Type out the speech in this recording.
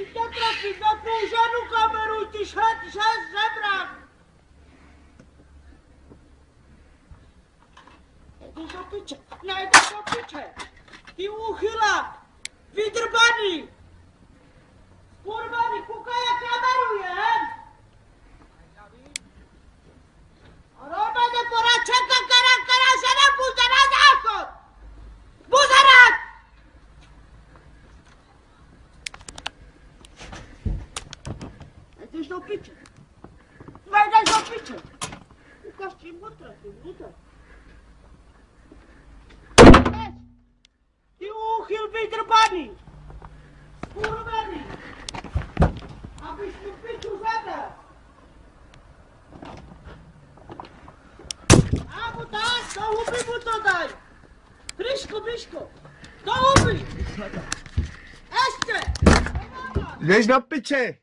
Ty netrafíš na tvou žádnou kameru, ty šest žebrák! Jdeš do piče, nejdeš do piče! Ty úchylák! Vydrbaný! Skurvený, koukaj, jak kameruje, a normálně poradčenka, která se nepůjde na záchod! Buzerat! Nejdeš do piče. Nejdeš do piče. Ukaž ti mutra. Ty úchyl vydrbaný. Skurvený. Abys tu piču zadal. A mu daj, do huby mu to daj. Briško. Do huby. Ještě. Jdeš na piče!